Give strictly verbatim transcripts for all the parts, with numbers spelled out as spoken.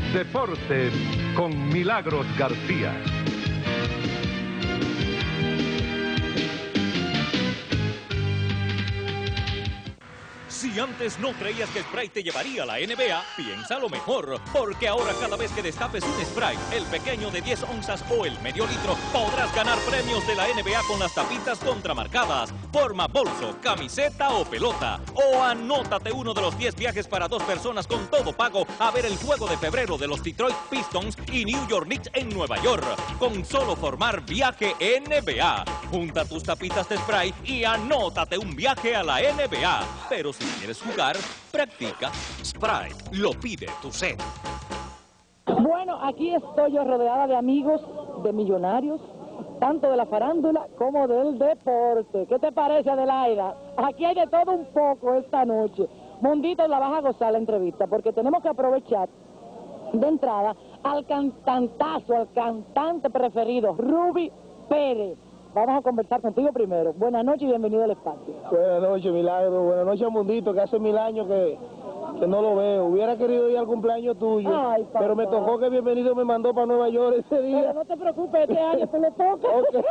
Deportes con Milagros García. Si antes no creías que Sprite te llevaría a la N B A, piénsalo mejor, porque ahora cada vez que destapes un Sprite, el pequeño de diez onzas o el medio litro, podrás ganar premios de la N B A con las tapitas contramarcadas, forma bolso, camiseta o pelota. O anótate uno de los diez viajes para dos personas con todo pago a ver el juego de febrero de los Detroit Pistons y New York Knicks en Nueva York, con solo formar viaje N B A. Junta tus tapitas de Sprite y anótate un viaje a la N B A. Pero si quieres jugar, practica. Sprite, lo pide tu sed. Bueno, aquí estoy yo rodeada de amigos, de millonarios, tanto de la farándula como del deporte. ¿Qué te parece, Adelaida? Aquí hay de todo un poco esta noche. Mundito, la vas a gozar la entrevista, porque tenemos que aprovechar de entrada al cantantazo, al cantante preferido, Ruby Pérez. Vamos a conversar contigo primero. Buenas noches y bienvenido al espacio. Buenas noches, Milagro. Buenas noches, Mundito, que hace mil años que, que no lo veo. Hubiera querido ir al cumpleaños tuyo, Ay, pero me tocó que Bienvenido me mandó para Nueva York ese día. Pero no te preocupes, este año te lo toca. Okay.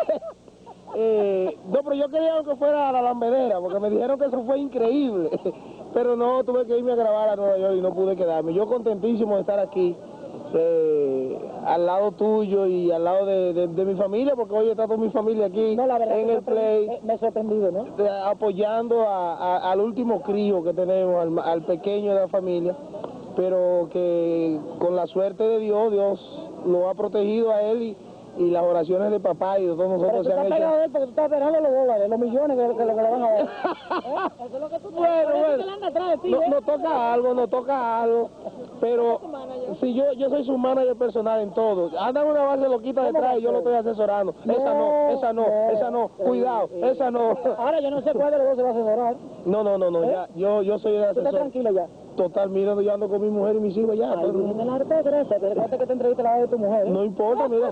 eh, no, pero yo quería que fuera a la Lambedera, porque me dijeron que eso fue increíble. Pero no, tuve que irme a grabar a Nueva York y no pude quedarme. Yo contentísimo de estar aquí. Eh, al lado tuyo y al lado de, de, de mi familia, porque hoy está toda mi familia aquí no, la verdad en que el play, me he sorprendido, ¿no? De, apoyando a, a, al último crío que tenemos, al, al pequeño de la familia, pero que con la suerte de Dios, Dios lo ha protegido a él y, y las oraciones de papá y de todos nosotros se han hecho. Pero tú estás pegado de él porque tú estás esperando los dólares, los millones que, que, que le van a dar. ¿Eh? Eso es lo que tú bueno, bueno, que anda atrás de ti, no, ¿eh? no toca algo, no toca algo, pero si yo yo soy su manager personal en todo. Andan una base loquita detrás y yo lo estoy asesorando. No, esa no, esa no, no, esa no, cuidado, sí, esa no. Ahora yo no sé cuál de los dos se va a asesorar. No, no, no, no, ¿Eh? ya, yo, yo soy el ¿Tú asesor. estás tranquilo ya? Total, mira, yo ando con mi mujer y mis hijos ya. Ay, pero... en el arte de Grecia, te recuerda que te entreviste la de tu mujer, ¿eh? No importa, mira.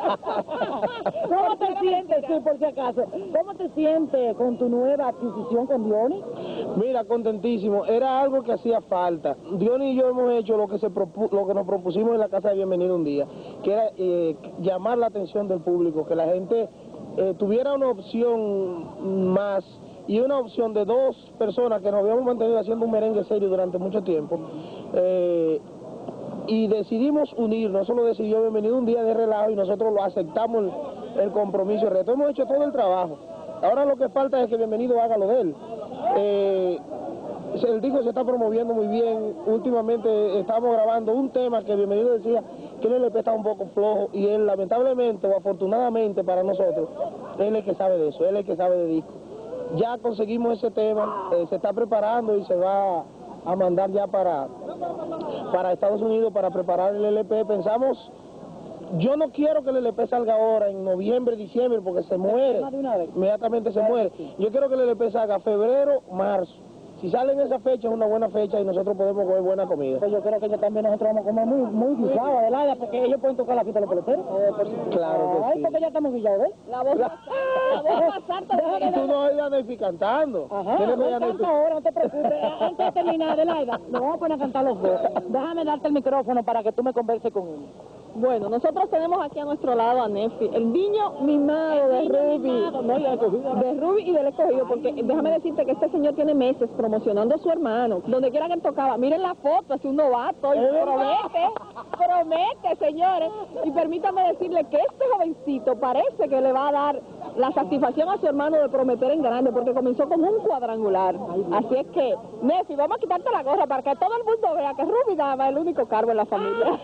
¿Cómo te sientes, sí, por si acaso? ¿Cómo te sientes con tu nueva adquisición con Diony? Mira, contentísimo. Era algo que hacía falta. Diony y yo hemos hecho lo que se propu lo que nos propusimos en la Casa de Bienvenido un día, que era eh, llamar la atención del público, que la gente eh, tuviera una opción más y una opción de dos personas que nos habíamos mantenido haciendo un merengue serio durante mucho tiempo. Eh, y decidimos unirnos, eso lo decidió Bienvenido un día de relajo y nosotros lo aceptamos el, el compromiso, el reto. Hemos hecho todo el trabajo. Ahora lo que falta es que Bienvenido haga lo de él. Eh, el disco se está promoviendo muy bien. Últimamente estamos grabando un tema que Bienvenido decía que el L P está un poco flojo y él, lamentablemente o afortunadamente para nosotros, él es el que sabe de eso, él es el que sabe de disco. Ya conseguimos ese tema, eh, se está preparando y se va a mandar ya para, para Estados Unidos para preparar el L P. Pensamos, yo no quiero que el L P salga ahora en noviembre, diciembre, porque se muere, inmediatamente se muere. Yo quiero que el L P salga febrero, marzo. Si sale en esa fecha es una buena fecha y nosotros podemos comer buena comida. Pues yo creo que yo también nosotros vamos a comer muy, muy guisado, Adelaida, porque ellos pueden tocar la fiesta de los peloteros. Eh, por claro que Ay, sí. porque ya estamos guillados, ¿ves? La voz la voz pasar Y tú no oyes Nefi cantando. Ajá, Tienes no que ir a canta Nefi. ahora, no te preocupes. Antes de terminar, Adelaida, nos vamos a poner a cantar los dos. Déjame darte el micrófono para que tú me converses con él. Bueno, nosotros tenemos aquí a nuestro lado a Nefi, el niño mimado de Ruby, de Ruby y del escogido, porque déjame decirte que este señor tiene meses promocionando a su hermano, donde quiera que él tocaba. Miren la foto, es un novato, y promete, promete, señores. Y permítame decirle que este jovencito parece que le va a dar la satisfacción a su hermano de prometer en grande, porque comenzó como un cuadrangular. Así es que, Nefi, vamos a quitarte la gorra para que todo el mundo vea que Ruby daba el único cargo en la familia.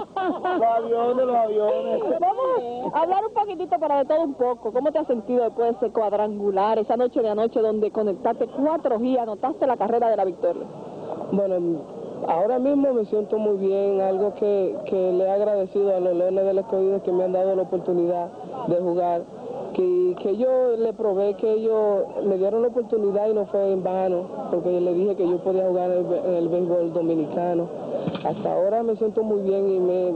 Los aviones, los aviones. Vamos a hablar un poquitito para de todo un poco. ¿Cómo te has sentido después de ese cuadrangular, esa noche de anoche donde conectaste cuatro G y anotaste la carrera de la victoria? Bueno, ahora mismo me siento muy bien, algo que, que le he agradecido a los Leones del Escogido que me han dado la oportunidad de jugar, que, que yo le probé que ellos me dieron la oportunidad y no fue en vano, porque yo le dije que yo podía jugar en el, en el béisbol dominicano. Hasta ahora me siento muy bien y me,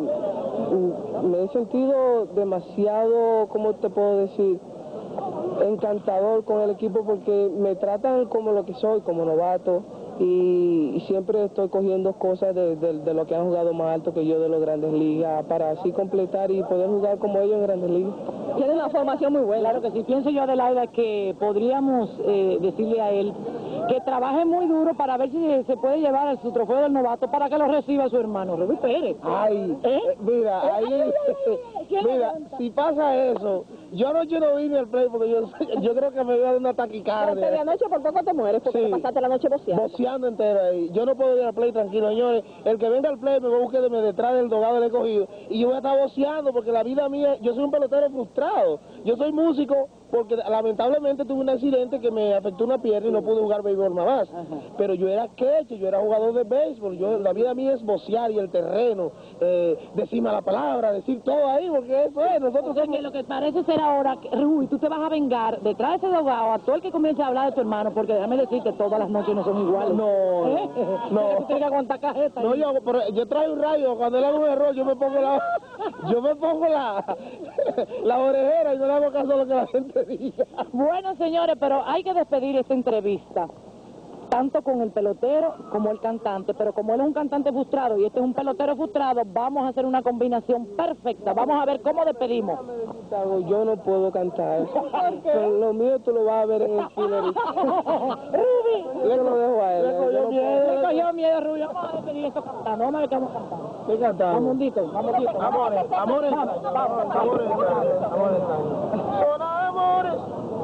me he sentido demasiado, ¿cómo te puedo decir?, encantador con el equipo porque me tratan como lo que soy, como novato, y, y siempre estoy cogiendo cosas de, de, de lo que han jugado más alto que yo de las grandes ligas para así completar y poder jugar como ellos en grandes ligas. Tiene una formación muy buena. Claro que sí, pienso yo, Adelaida, que podríamos eh, decirle a él que trabaje muy duro para ver si se puede llevar su trofeo del novato para que lo reciba su hermano, Rubí Pérez. Ay, ¿Eh? eh, mira, ¿Eh? ahí, Ay, ay, ay, ay, ¿quién mira, aguanta? si pasa eso, yo anoche no vine al play porque yo, yo creo que me iba a dar una Pero taquicardia. de anoche por poco te mueres porque Sí. te pasaste la noche boceando. Boceando entero ahí. Yo no puedo ir al play tranquilo, señores. El que venga al play me va a buscar detrás del dogado del escogido. Y yo voy a estar boceando porque la vida mía, yo soy un pelotero frustrado. Yo soy músico porque lamentablemente tuve un accidente que me afectó una pierna y no pude jugar béisbol más. Pero yo era queche, yo era jugador de béisbol. Yo, la vida mía es bocear y el terreno, eh, decir mala palabra, decir todo ahí, porque eso es. Nosotros O sea, somos... que lo que parece ser ahora, que, Rubí, tú te vas a vengar detrás de ese dogado a todo el que comience a hablar de tu hermano, porque déjame decir que todas las noches no son iguales. No, ¿Eh? no. Tú tienes que aguantar cajeta. No, yo, pero yo traigo un rayo, cuando él haga un error, yo me pongo la, yo me pongo la, la orejera y no le hago caso a lo que la gente diga. Bueno, señores, pero hay que despedir esta entrevista, tanto con el pelotero como el cantante, pero como él es un cantante frustrado y este es un pelotero frustrado, vamos a hacer una combinación perfecta. Vamos a ver cómo despedimos. Yo no puedo cantar, pero lo mío tú lo vas a ver en el Killer. Rubí, Yo lo dejo a él. le yo cogió no miedo, puedo- le cogió miedo, Rubí. Vamos a despedir esto cantando, vamos a ver qué vamos a cantar. ¿Qué cantamos? Amundito, Amundito. Amores, amores, Vamos, vamos, amores, amores. Son amores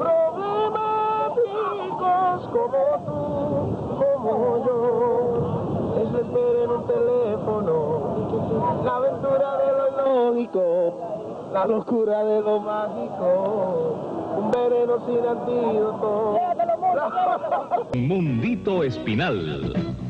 problemáticos como tú, como yo. Es la espera en un teléfono, la aventura de lo ilógico, la locura de lo mágico, un veneno sin antídoto. Mundito Espinal.